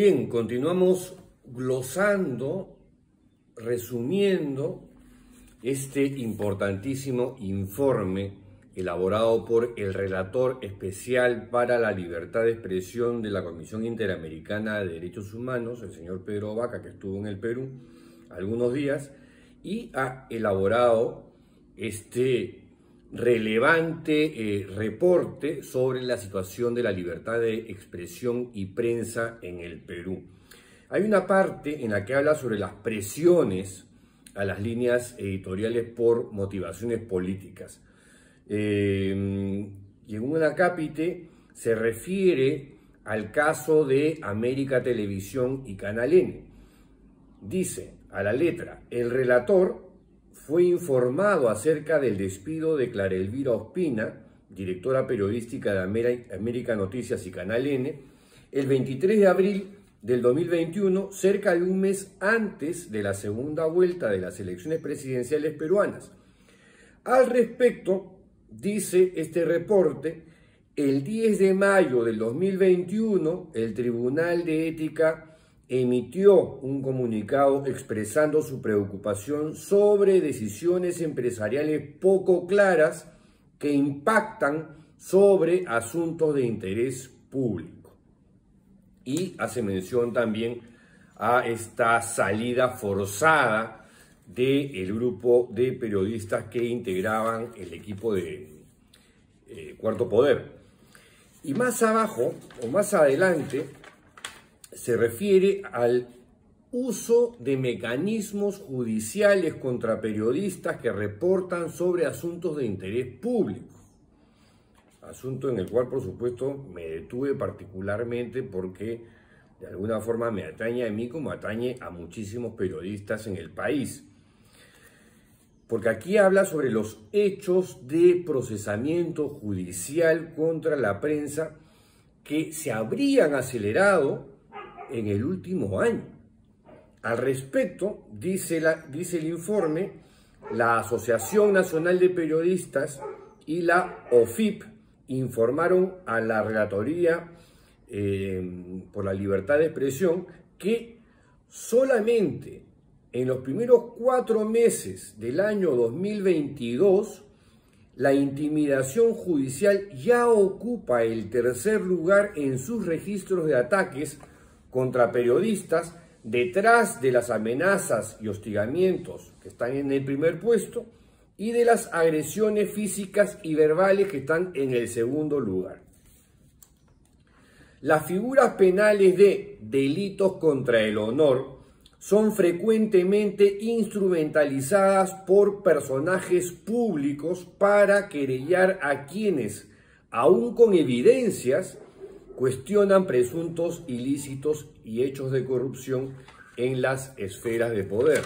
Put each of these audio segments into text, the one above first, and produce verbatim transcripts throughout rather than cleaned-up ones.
Bien, continuamos glosando, resumiendo este importantísimo informe elaborado por el relator especial para la libertad de expresión de la Comisión Interamericana de Derechos Humanos, el señor Pedro Vaca, que estuvo en el Perú algunos días, y ha elaborado este relevante eh, reporte sobre la situación de la libertad de expresión y prensa en el Perú. Hay una parte en la que habla sobre las presiones a las líneas editoriales por motivaciones políticas. Eh, y en un acápite se refiere al caso de América Televisión y Canal N. Dice, a la letra, el relator fue informado acerca del despido de Clara Elvira Ospina, directora periodística de América Noticias y Canal N, el veintitrés de abril del dos mil veintiuno, cerca de un mes antes de la segunda vuelta de las elecciones presidenciales peruanas. Al respecto, dice este reporte, el diez de mayo del dos mil veintiuno, el Tribunal de Ética emitió un comunicado expresando su preocupación sobre decisiones empresariales poco claras que impactan sobre asuntos de interés público. Y hace mención también a esta salida forzada del grupo de periodistas que integraban el equipo de eh, Cuarto Poder. Y más abajo, o más adelante, se refiere al uso de mecanismos judiciales contra periodistas que reportan sobre asuntos de interés público. Asunto en el cual, por supuesto, me detuve particularmente porque de alguna forma me atañe a mí como atañe a muchísimos periodistas en el país. Porque aquí habla sobre los hechos de procesamiento judicial contra la prensa que se habrían acelerado en el último año. Al respecto, dice, la, dice el informe, la Asociación Nacional de Periodistas y la O F I P informaron a la Relatoría eh, por la Libertad de Expresión que solamente en los primeros cuatro meses del año dos mil veintidós, la intimidación judicial ya ocupa el tercer lugar en sus registros de ataques contra periodistas, detrás de las amenazas y hostigamientos que están en el primer puesto y de las agresiones físicas y verbales que están en el segundo lugar. Las figuras penales de delitos contra el honor son frecuentemente instrumentalizadas por personajes públicos para querellar a quienes, aún con evidencias, cuestionan presuntos ilícitos y hechos de corrupción en las esferas de poder.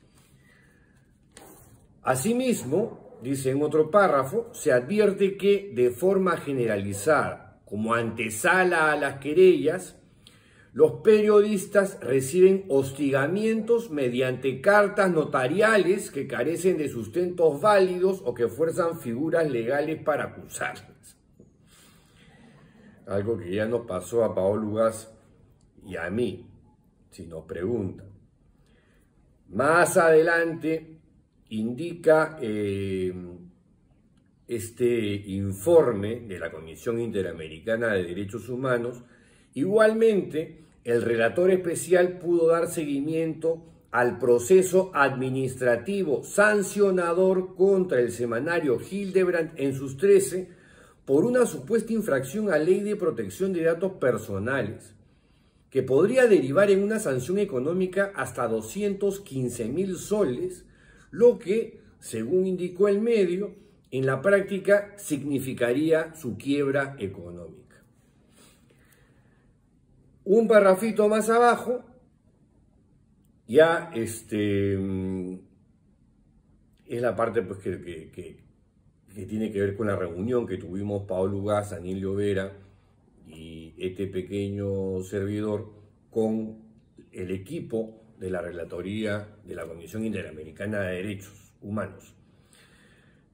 Asimismo, dice en otro párrafo, se advierte que de forma generalizada, como antesala a las querellas, los periodistas reciben hostigamientos mediante cartas notariales que carecen de sustentos válidos o que fuerzan figuras legales para acusarlas. Algo que ya nos pasó a Paolo Ugaz y a mí, si nos preguntan. Más adelante indica eh, este informe de la Comisión Interamericana de Derechos Humanos, igualmente el relator especial pudo dar seguimiento al proceso administrativo sancionador contra el semanario Hildebrand en sus trece por una supuesta infracción a Ley de Protección de Datos Personales, que podría derivar en una sanción económica hasta doscientos quince mil soles, lo que, según indicó el medio, en la práctica significaría su quiebra económica. Un parrafito más abajo, ya este, es la parte pues, que... que, que que tiene que ver con la reunión que tuvimos Paolo Ugaz, Anilio Vera y este pequeño servidor con el equipo de la Relatoría de la Comisión Interamericana de Derechos Humanos.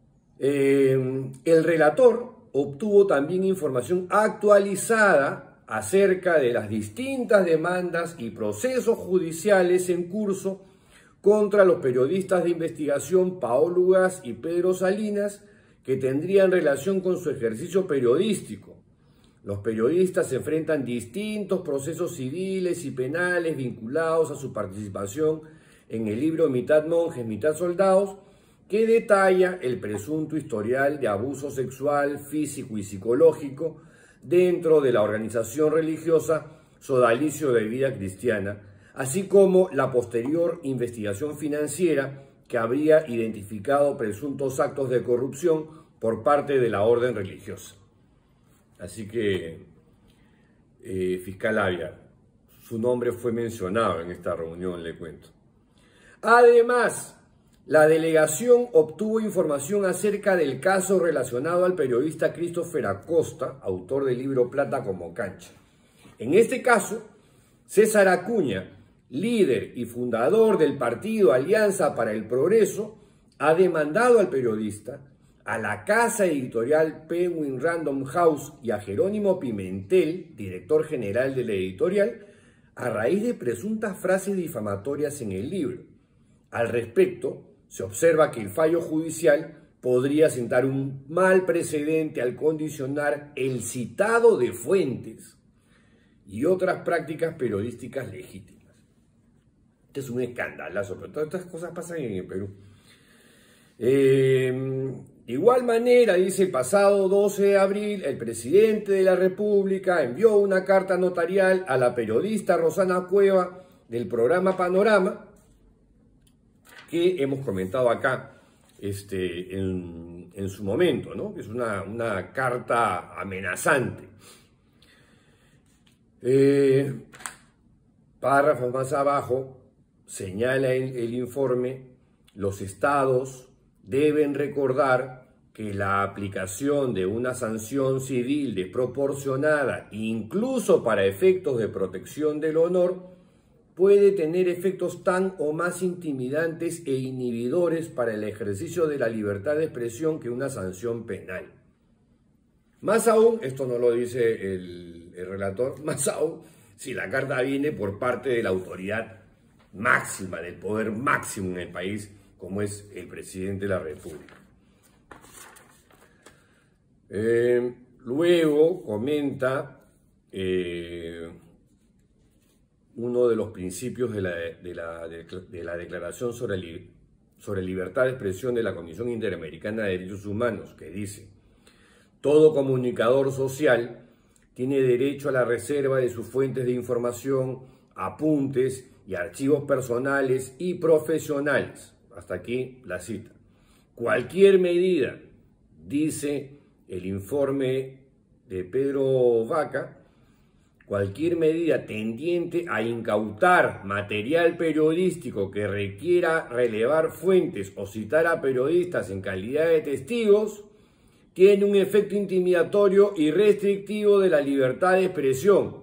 Eh, el relator obtuvo también información actualizada acerca de las distintas demandas y procesos judiciales en curso contra los periodistas de investigación Paolo Ugaz y Pedro Salinas, que tendrían relación con su ejercicio periodístico. Los periodistas enfrentan distintos procesos civiles y penales vinculados a su participación en el libro Mitad monjes, mitad soldados, que detalla el presunto historial de abuso sexual, físico y psicológico dentro de la organización religiosa Sodalicio de Vida Cristiana, así como la posterior investigación financiera que habría identificado presuntos actos de corrupción por parte de la orden religiosa. Así que, eh, fiscal Avia, su nombre fue mencionado en esta reunión, le cuento. Además, la delegación obtuvo información acerca del caso relacionado al periodista Christopher Acosta, autor del libro Plata como cancha. En este caso, César Acuña, líder y fundador del partido Alianza para el Progreso, ha demandado al periodista, a la casa editorial Penguin Random House y a Jerónimo Pimentel, director general de la editorial, a raíz de presuntas frases difamatorias en el libro. Al respecto, se observa que el fallo judicial podría sentar un mal precedente al condicionar el citado de fuentes y otras prácticas periodísticas legítimas. Este es un escandalazo, pero todas estas cosas pasan en el Perú. Eh, de igual manera, dice, el pasado doce de abril, el presidente de la República envió una carta notarial a la periodista Rosana Cueva del programa Panorama, que hemos comentado acá este, en, en su momento, ¿no? Es una, una carta amenazante. Eh, párrafos más abajo señala el, el informe: los estados deben recordar que la aplicación de una sanción civil desproporcionada, incluso para efectos de protección del honor, puede tener efectos tan o más intimidantes e inhibidores para el ejercicio de la libertad de expresión que una sanción penal. Más aún, esto no lo dice el, el relator, más aún si la carta viene por parte de la autoridad máxima, del poder máximo en el país, como es el presidente de la República. Eh, luego comenta eh, uno de los principios de la, de la, de la Declaración sobre, li, sobre Libertad de Expresión de la Comisión Interamericana de Derechos Humanos, que dice: todo comunicador social tiene derecho a la reserva de sus fuentes de información, apuntes y archivos personales y profesionales. Hasta aquí la cita. Cualquier medida, dice el informe de Pedro Vaca, cualquier medida tendiente a incautar material periodístico que requiera relevar fuentes o citar a periodistas en calidad de testigos, tiene un efecto intimidatorio y restrictivo de la libertad de expresión.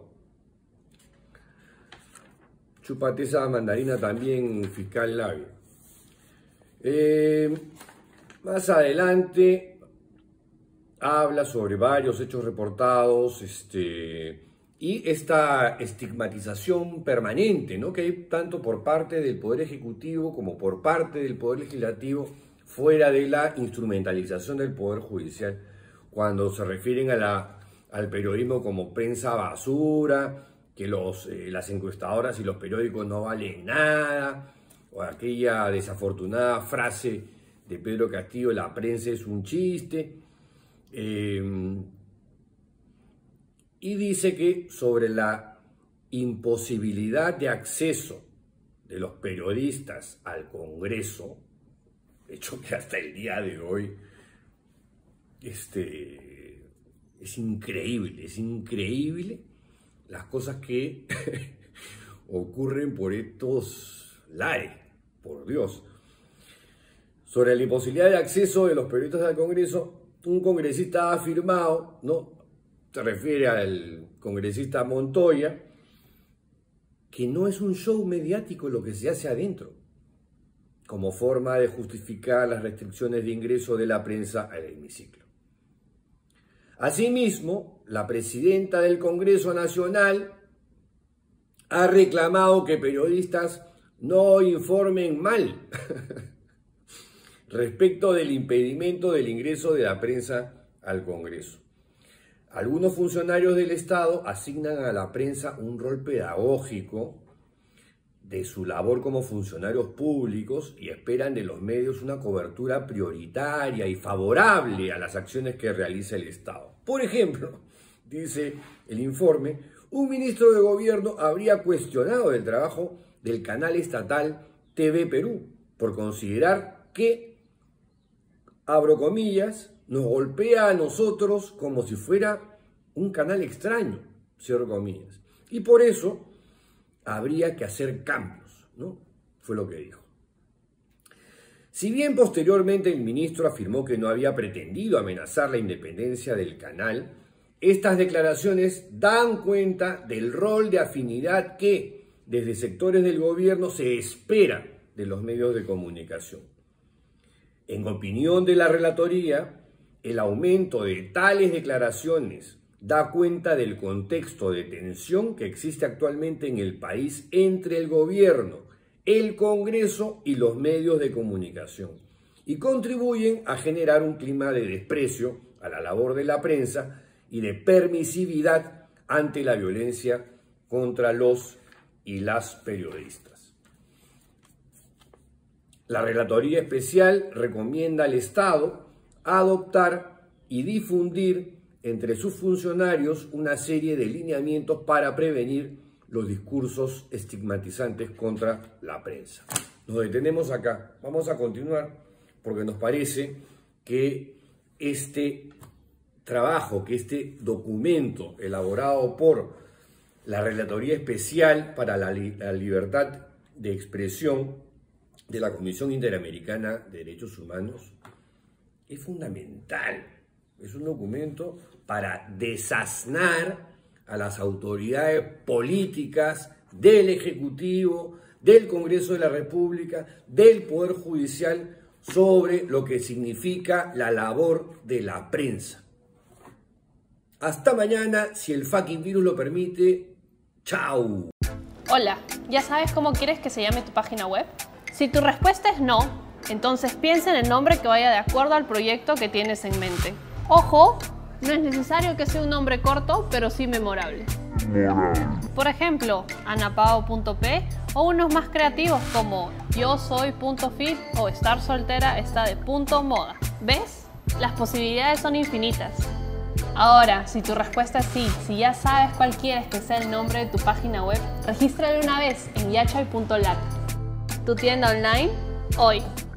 Chúpate esa mandarina también, fiscal Labio. Eh, más adelante habla sobre varios hechos reportados este, y esta estigmatización permanente, ¿no?, que hay tanto por parte del Poder Ejecutivo como por parte del Poder Legislativo, fuera de la instrumentalización del Poder Judicial, cuando se refieren a la, al periodismo como prensa basura, que los, eh, las encuestadoras y los periódicos no valen nada, o aquella desafortunada frase de Pedro Castillo: la prensa es un chiste. Eh, y dice que sobre la imposibilidad de acceso de los periodistas al Congreso, de hecho que hasta el día de hoy este, es increíble, es increíble las cosas que ocurren por estos lares, por Dios. Sobre la imposibilidad de acceso de los periodistas al Congreso, un congresista ha afirmado, ¿no?, se refiere al congresista Montoya, que no es un show mediático lo que se hace adentro, como forma de justificar las restricciones de ingreso de la prensa al hemiciclo. Asimismo, la presidenta del Congreso Nacional ha reclamado que periodistas no informen mal respecto del impedimento del ingreso de la prensa al Congreso. Algunos funcionarios del Estado asignan a la prensa un rol pedagógico de su labor como funcionarios públicos y esperan de los medios una cobertura prioritaria y favorable a las acciones que realiza el Estado. Por ejemplo, dice el informe, un ministro de gobierno habría cuestionado el trabajo del canal estatal T V Perú por considerar que, abro comillas, nos golpea a nosotros como si fuera un canal extraño, cierro comillas. Y por eso habría que hacer cambios, ¿no? Fue lo que dijo. Si bien posteriormente el ministro afirmó que no había pretendido amenazar la independencia del canal, estas declaraciones dan cuenta del rol de afinidad que desde sectores del gobierno se espera de los medios de comunicación. En opinión de la relatoría, el aumento de tales declaraciones da cuenta del contexto de tensión que existe actualmente en el país entre el gobierno, el Congreso y los medios de comunicación, y contribuyen a generar un clima de desprecio a la labor de la prensa y de permisividad ante la violencia contra los y las periodistas. La Relatoría Especial recomienda al Estado adoptar y difundir entre sus funcionarios una serie de lineamientos para prevenir los discursos estigmatizantes contra la prensa. Nos detenemos acá. Vamos a continuar porque nos parece que este trabajo, que este documento elaborado por la Relatoría Especial para la, li la Libertad de Expresión de la Comisión Interamericana de Derechos Humanos es fundamental. Es un documento para desasnar a las autoridades políticas del Ejecutivo, del Congreso de la República, del Poder Judicial, sobre lo que significa la labor de la prensa. Hasta mañana, si el fucking virus lo permite. ¡Chao! Hola, ¿ya sabes cómo quieres que se llame tu página web? Si tu respuesta es no, entonces piensa en el nombre que vaya de acuerdo al proyecto que tienes en mente. Ojo, no es necesario que sea un nombre corto, pero sí memorable. Por ejemplo, anapao punto pe o unos más creativos como yo soy punto fit o estar soltera está de punto moda. ¿Ves? Las posibilidades son infinitas. Ahora, si tu respuesta es sí, si ya sabes cuál quieres que sea el nombre de tu página web, regístrala una vez en yachay punto lat. Tu tienda online, hoy.